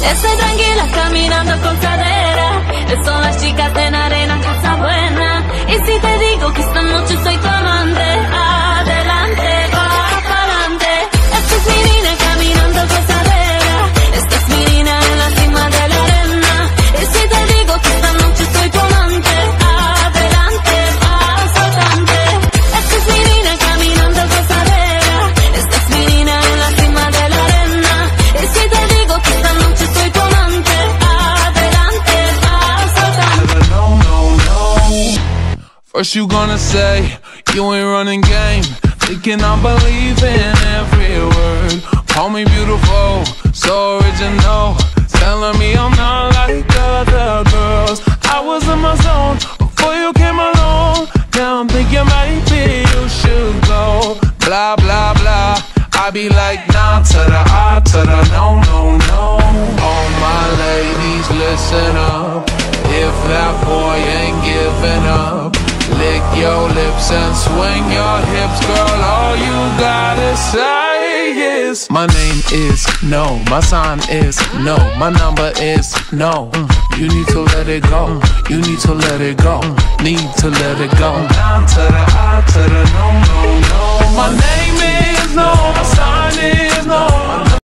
Estoy tranquila caminando con cadera. Son las chicas en arena, cosa buena. Y si te digo que esta noche soy tu amante, adelante, va pa'lante. Esta es mi niña caminando con cadera. Esta es mi niña en la cima de la arena. Y si te digo que esta noche soy tu amante, adelante, va saltante. Esta es mi niña caminando con cadera. Esta es mi niña en la cima de la arena. Y si te digo que esta noche soy tu amante, adelante, va saltante. No, no, no. First you gonna say you ain't running game, thinking I believe in every word. Call me beautiful, so original, telling me I'm not like other girls. I was in my zone before you came along. Now I'm thinking maybe you should go. Blah, blah, blah. I be like nah to the I to the no, no, no. All my ladies, listen up. If that boy ain't giving up, lick your lips and swing your hips, girl. All you gotta say is my name is no, my sign is no, my number is no. You need to let it go, you need to let it go, need to let it go. Down to the I to the